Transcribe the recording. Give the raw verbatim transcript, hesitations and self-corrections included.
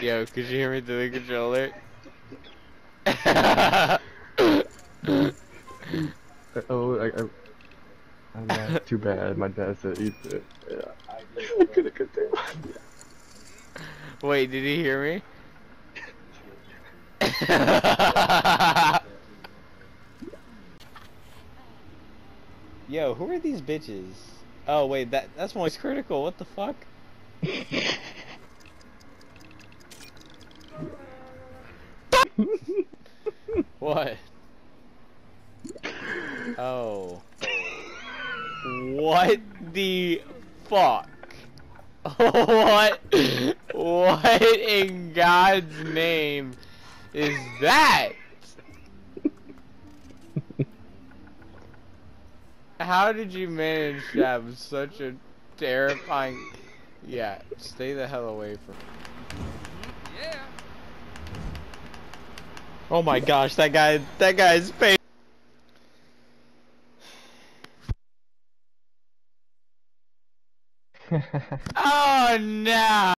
Yo, could you hear me through the controller? Oh, I, I, I'm not too bad. My dad said eat it. Yeah. I couldn't contain myself. Wait, did he hear me? Yo, who are these bitches? Oh wait, that that's Moist Critical. What the fuck? What? Oh. What the fuck? What? What in God's name is that? How did you manage to have such a terrifying... Yeah, stay the hell away from me. Yeah. Oh my gosh, that guy, that guy's face. Oh no!